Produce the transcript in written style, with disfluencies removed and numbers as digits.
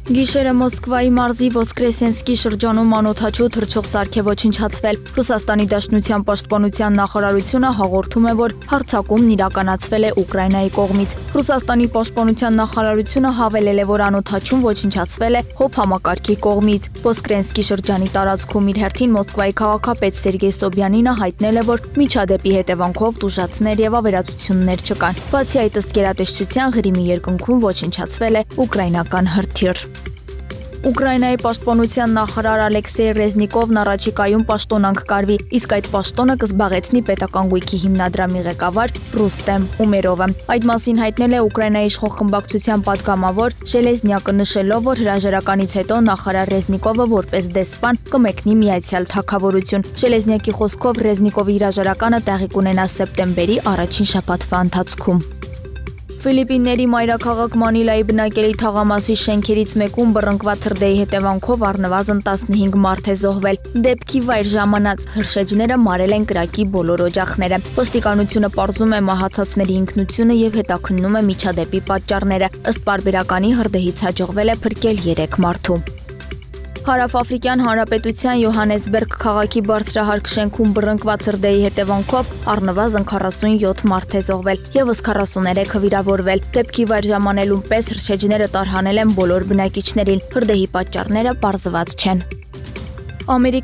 Գիշերը Մոսկվայի մարզի Ոսկրեսենսկի շրջանում անօդաչու թռչող սարք է ոչնչացվել։ Ռուսաստանի Դաշնության պաշտպանության նախարարությունը հաղորդում է, որ հարձակումն իրականացվել է Ուկրաինայի կողմից։ Ռուսաստանի պաշտպանության նախարարությունը հավելել է, որ անօդաչուն ոչնչացվել է ՀՕՊ համակարգի կողմից։ Ոսկրենսկի շրջանի տարածքում իր հերթին Մոսկվայի քաղաքապետ Սերգեյ Սոբյանինը հայտնել է, որ միջադեպի հետևանքով տուժածներ եւ ավերածություններ չկան։ Բացի այդ, ըստ գերատեսչության, Ղրիմի երկնքում ոչնչացվել է ուկրաինական հրթիռ։ Ուկրաինայի պաշտպանության նախարար Ալեքսեյ Ռեզնիկովն առաջիկայում պաշտոնանկ կարվի, իսկ այդ պաշտոնը կզբաղեցնի պետական գույքի հիմնադրամի ղեկավար Ռուստեմ Ումերովը։ Այդ մասին հայտնել է Ուկրաինայի իշխող խմբակցության պատգամավոր Ժելեզնյակը, նշելով, որ հրաժարականից հետո նախարար Ռեզնիկովը որպես դեսպան կմեկնի Միացյալ Թագավորություն։ Ժելեզնյակի խոսքով Ռեզնիկովի հրաժարականը տեղի կունենա սեպտեմբերի առաջին շաբաթվա ընթացքում։ Ֆիլիպինների մայրաքաղաք Մանիլայի բնակելի թաղամասի շենքերից մեկում բռնկված հրդեհի հետևանքով առնվազն 15 մարդ է զոհվել։ Դեպքի վայր ժամանած հրշեջները մարել են կրակի բոլոր օջախները։ Ոստիկանությունը պարզում է մահացածների ինքնությունը եւ հետաքննում է միջադեպի պատճառները։ Ըստ պարբերականի հրդեհից հաջողվել է փրկել 3 մարդու։ Հարավաֆրիկյան Հանրապետության Յոհանեսբերգ քաղաքի բարձրահարկ շենքում բռնկված հրդեհի հետևանքով առնվազն 47 մարդ է զոհվել, եւս 43-ը վիրավորվել։ Դեպքի վայր ժամանելուն պես հրշեջները տարհանել են բոլոր բնակիչներին։ Հրդեհի պատճառները պարզված չեն։